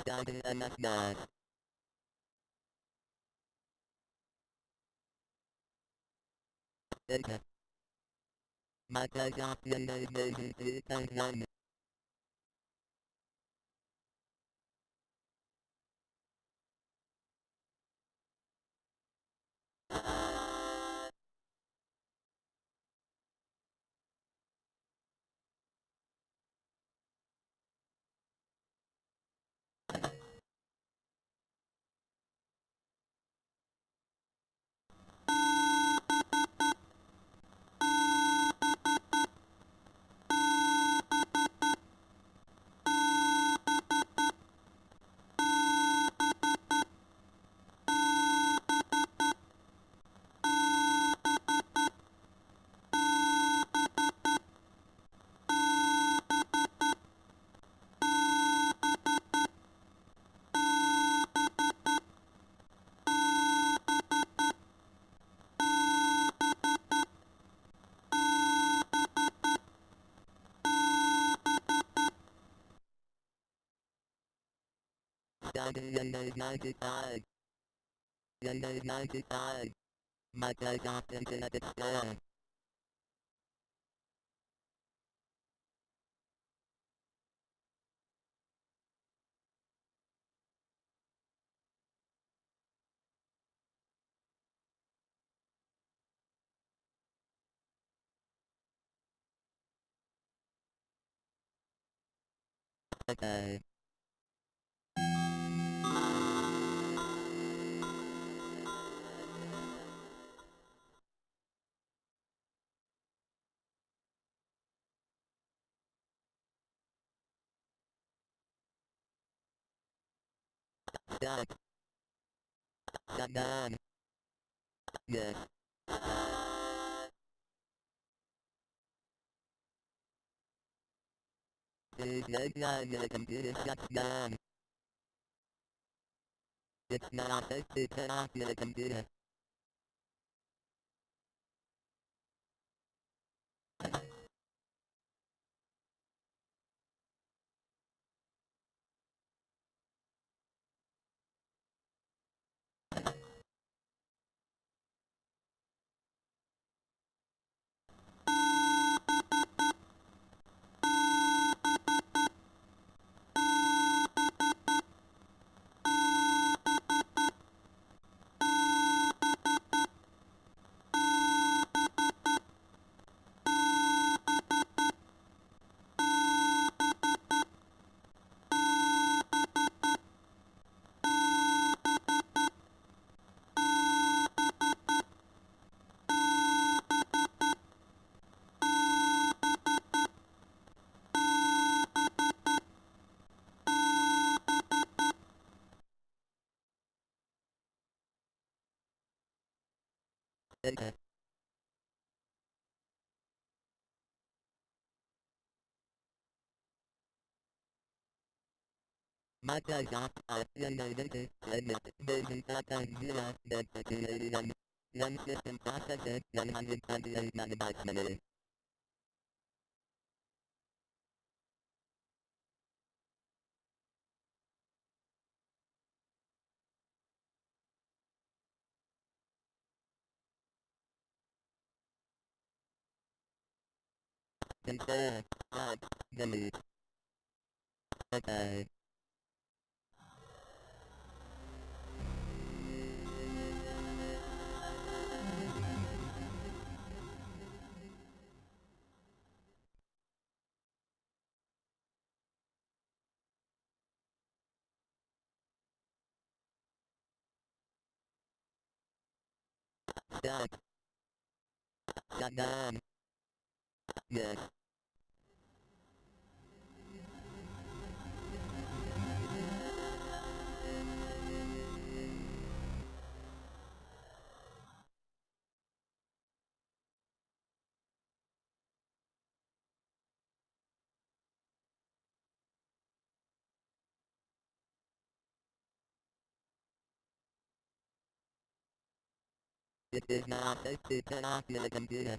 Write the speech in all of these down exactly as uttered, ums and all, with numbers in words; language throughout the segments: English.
Daddy and a dad. Okay. Mata Gapian and Daddy and a ninety-five. And a ninety-five. Mata Gapian and a dad. Okay. Dad. Dad. Yes. Is no time the computer shuts down. It's not supposed to turn off the computer. Okay. Mata Gapian and a dad. And the Tata Zilla that created an non-system processor one hundred twenty-eight megabytes minute. Confirm. Dot. Delete. Okay. Dot. Shut down. Yes. It is not supposed to turn off the computer.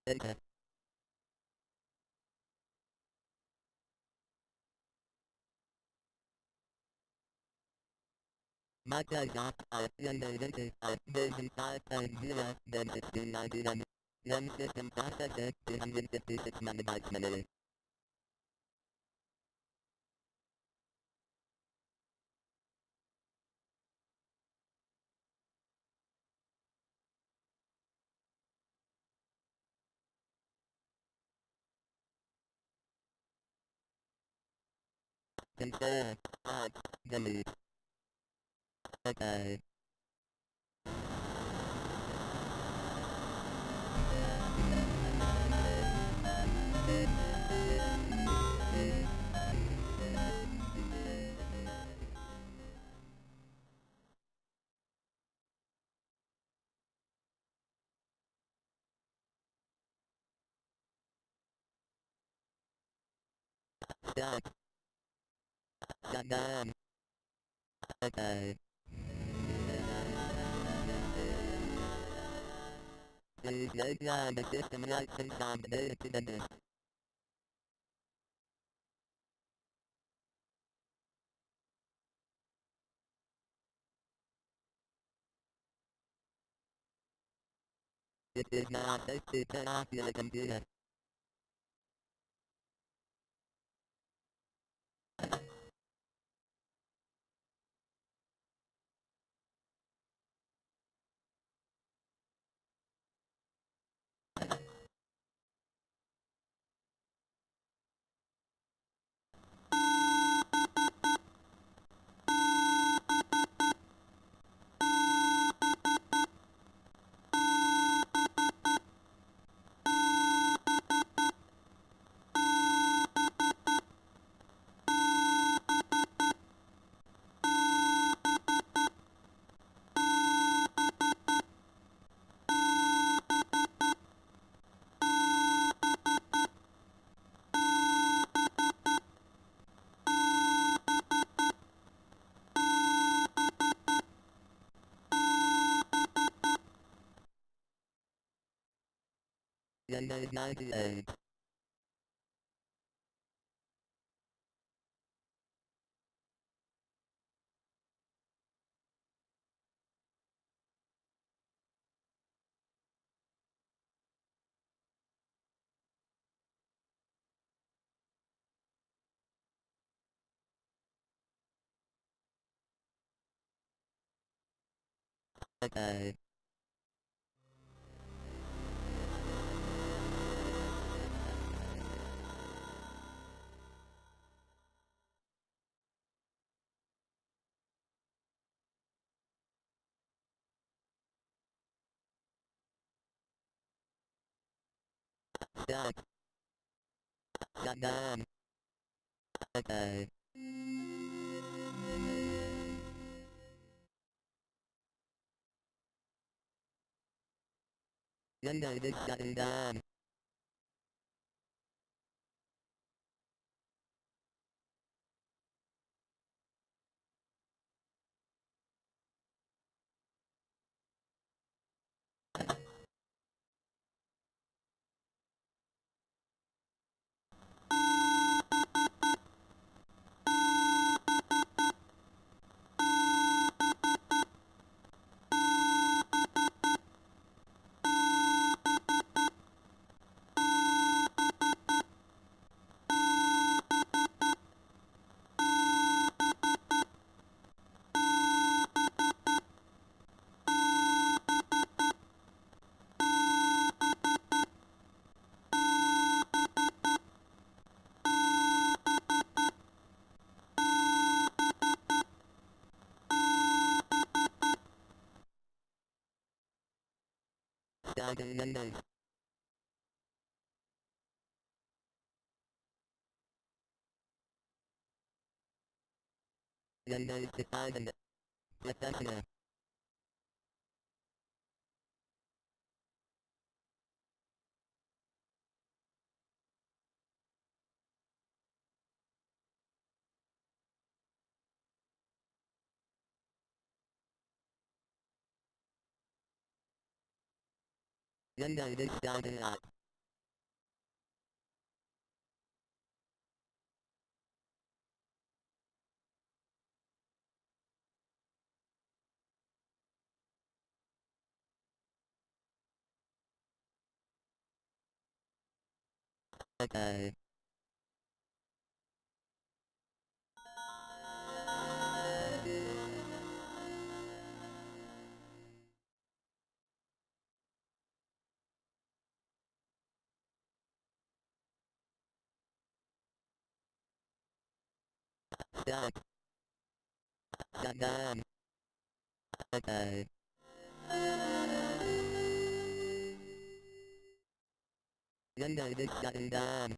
Enter. Microsoft uh, Windows Enter uh, version five point zero then sixteen ninety-nine. RAM system processor two hundred fifty-six megabytes memory. Confirm. Add. Delete. Okay. Stop. Shut down. Okay. Please note that the system writes and send the data to the disk. It is now safe to turn off your computer. Windows ninety-eight. Okay. Stop. Shut down. Okay. Windows is shutting down. Starting Windows. Windows defined. Professional. Windows is starting up. Okay. Stop. Shut down. Okay. Windows is shutting down.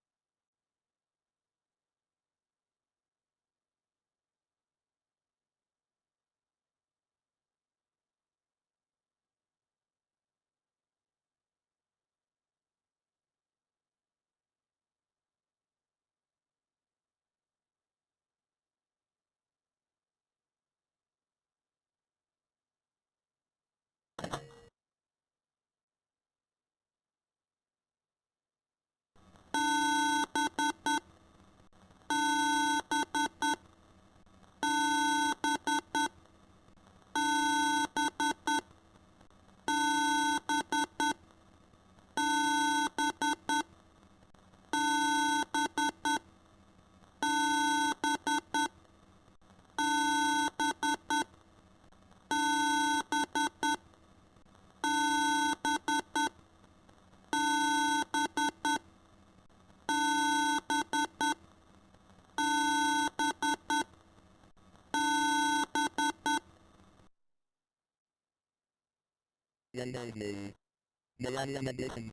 Windows News. Millennium Edition.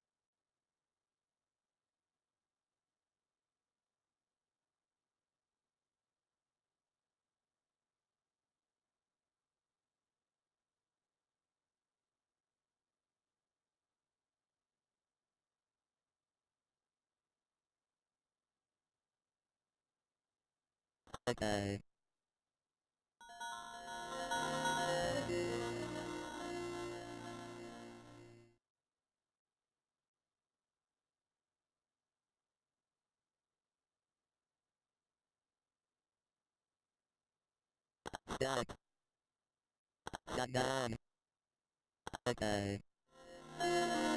Okay. Stop. Shut down. Okay.